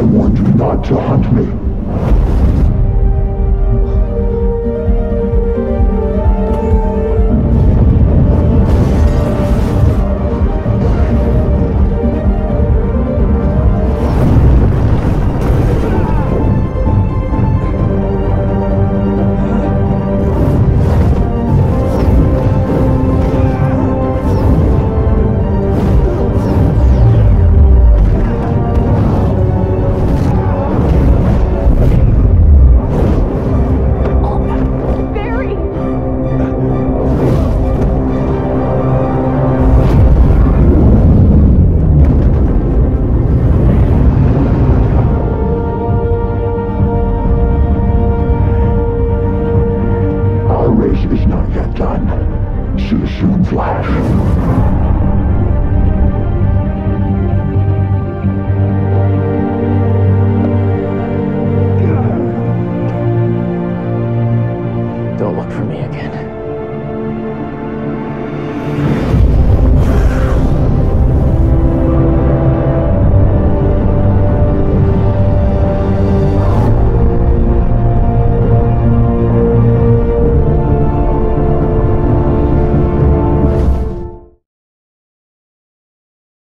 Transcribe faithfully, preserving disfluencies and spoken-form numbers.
warned you not to hunt me. Is not yet done. She will soon flash. Don't look for me again.